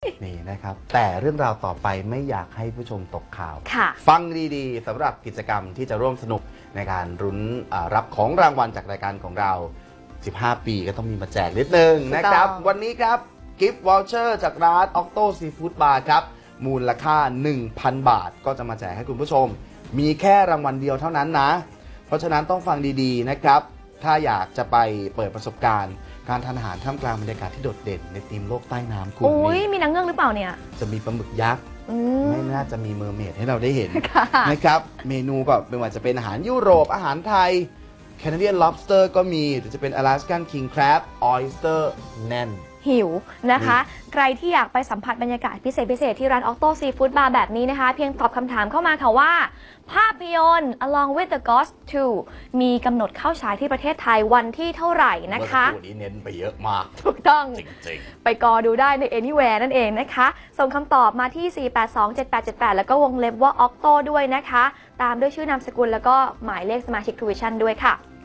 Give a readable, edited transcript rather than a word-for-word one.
นี่นะครับแต่เรื่องราวต่อไปไม่อยากให้ผู้ชมตกข่าวค่ะฟังดีๆสำหรับกิจกรรมที่จะร่วมสนุกในการรุ้นรับของรางวัลจากรายการของเรา 15 ปีก็ต้องมีมาแจกนิดนึงนะครับวันนี้ครับกิฟต์วอลเชอร์จากร้าน Octo Seafood Bar ครับมูลค่า 1,000 บาทก็จะมาแจกให้คุณผู้ชมมีแค่รางวัลเดียวเท่านั้นนะเพราะฉะนั้นต้องฟังดีๆนะครับถ้าอยากจะไปเปิดประสบการณ์การทานอาหารท่ามกลางบรรยากาศที่โดดเด่นในธีมโลกใต้น้ำคุณอุ้ยนี่มีนางเงือกหรือเปล่าเนี่ยจะมีปลาหมึกยักษ์ไม่น่าจะมีเมอร์เมดให้เราได้เห็นค่ะนะครับเมนูก็ไม่ว่าจะเป็นอาหารยุโรปอาหารไทย Canadian lobster ก็มีหรือจะเป็น Alaskan king crab oyster แน่นหิวนะคะ ใครที่อยากไปสัมผัสบรรยากาศพิเศษที่ร้าน Octo Seafood Bar แบบนี้นะคะ เพียงตอบคำถามเข้ามาค่ะว่า ภาพยนตร์ Along with the Ghost 2 มีกำหนดเข้าฉายที่ประเทศไทยวันที่เท่าไหร่นะคะเมื่อสักครู่นี้เน้นไปเยอะมากถูกต้องจริงไปกอดูได้ใน Anywhere นั่นเองนะคะ ส่งคำตอบมาที่ 4827878 แล้วก็วงเล็บว่า Octo ด้วยนะคะ ตามด้วยชื่อนามสกุลแล้วก็หมายเลขสมาชิก Tuition ด้วยค่ะ